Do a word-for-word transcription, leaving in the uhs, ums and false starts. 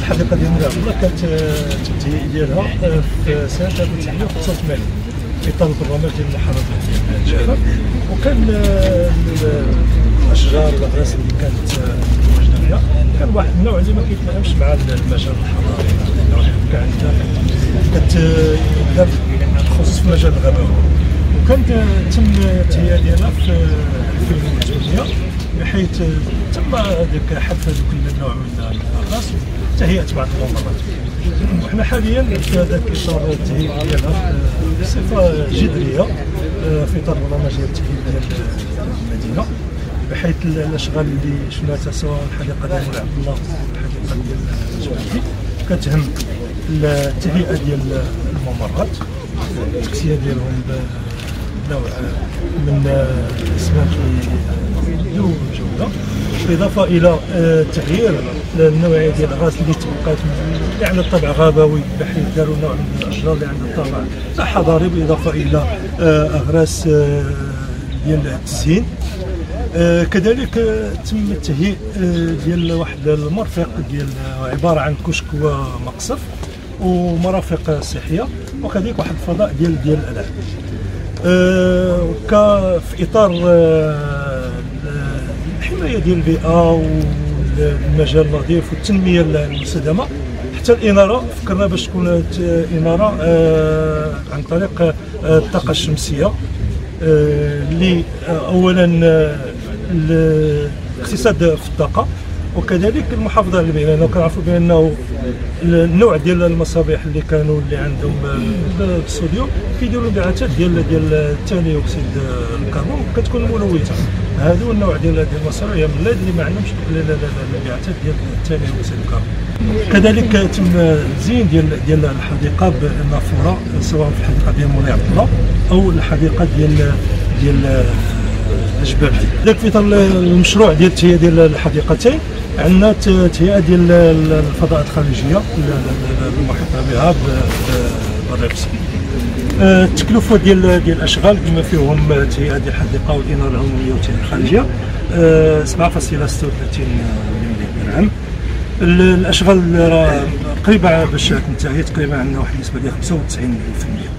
الحديقه ديال مولاي عبد الله كانت التنتهي ديالها في سنه ألف وتسعمائة وخمسة وثمانين في اطار البرنامج ديال المحافظه ديال الجبل. وكان الاشجار والاغراس اللي كانت موجوده فيها كان واحد النوع اللي ما كيتلائمش مع المجال الحضاري. كان عندنا كتبدا خصوصا في المجال الغابوي، وكان تم التهيئه ديالها في ألفين وثمانية بحيث تم ذاك حذف هذوك النوع من الاغراس وتهيئه بعض الممرات. وحنا حاليا في هذاك الاطار التهيئه ديالها بصفه جذريه في اطار برنامج ديال التهيئه ديال المدينه، بحيث الاشغال اللي شفناها سواء الحديقه ديال مولاي عبد الله والحديقه ديال الجبل كتهم التهيئه ديال الممرات، التكسيه ديالهم بنوع من الاسماك ذو جوده، بالاضافه الى تغيير النوعيه ديال الاغراس اللي تبقات اللي عندها الطابع غابوي، بحيث داروا نوع من الاشجار اللي عندها الطابع حضاري، بالاضافه الى اغراس ديال التزيين. آه كذلك آه تم التهيئ آه ديال واحد المرفق ديال عباره عن كشك ومقصف ومرافق صحيه، وكذلك واحد الفضاء ديال ديال الالعاب. آه ك في اطار آه الحمايه ديال البيئه والمجال النظيف والتنميه المستدامه، حتى الاناره فكرنا باش تكون اناره آه عن طريق آه الطاقه الشمسيه، اللي اولا الاقتصاد في الطاقه، وكذلك المحافظه على البيئه، لانه كنعرفوا بانه النوع ديال المصابيح اللي كانوا اللي عندهم الصوديوم كيديروا انبعاثات ديال ديال ثاني اكسيد الكربون كتكون ملوثه. هذا النوع ديال ديال المصابيح هي من اللي ما عندهمش الانبعاثات ديال ثاني اكسيد الكربون. كذلك تم التزيين ديال ديال الحديقه بالنافوره، سواء في الحديقه ديال مولاي عبد الله او الحديقه ديال ديال الجبابي. ذاك في اطار المشروع ديال التهيئه ديال الحديقتين عندنا تهيئه ديال الفضاءات الخارجيه المحيطه بها بالرفس. التكلفه ديال ديال الاشغال بما فيهم تهيئه ديال الحديقه والاناره العموميه والتهيئه الخارجيه سبعة فاصلة ستة وثلاثين مليون درهم. الاشغال قريبه باش تنتهي، تقريبا عندنا واحد النسبه ديال خمسة وتسعين بالمئة.